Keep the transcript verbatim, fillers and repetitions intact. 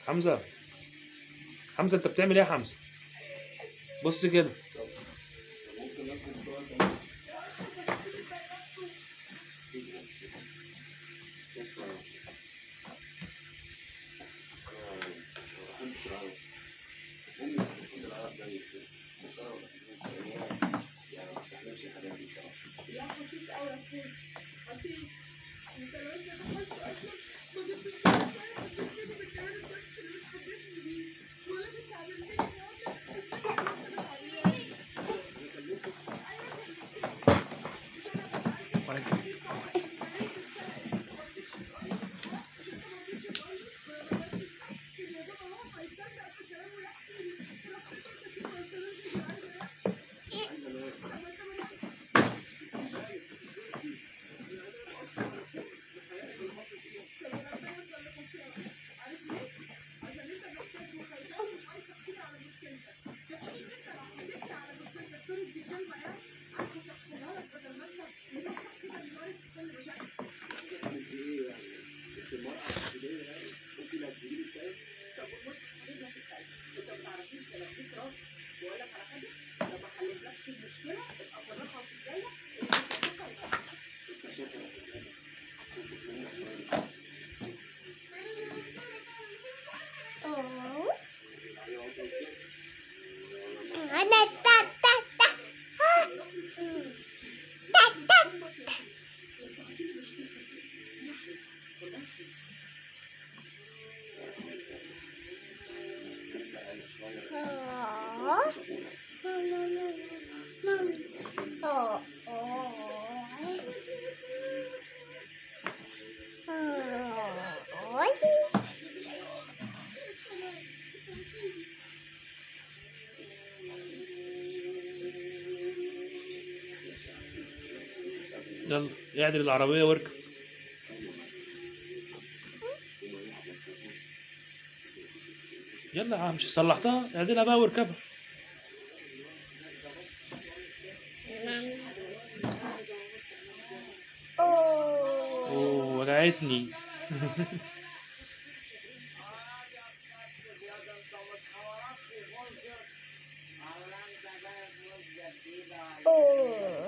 حمزة، حمزة انت بتعمل ايه يا حمزة؟ بص كده. لا حسيس قوي يا اخويا، حسيس. انت لو انت بحس اصلا ما بتطلعش عشان كده بالكلام الوحش اللي بتحدفني بيه، ولا كنت عملت لي مواقف الست اللي كانت عاملاها لي. ولا انت. بقول لك على حاجه، لو ما حلتلكش المشكله ابقى فرحها في الجايه اللي بتسكر انت شاطر يا فندم. أنا تا تا تا تا تا. Oh, يلا اعدل العربية واركب. يلا مش صلحتها، اعدلها بقى واركبها. اوه وجعتني. oh.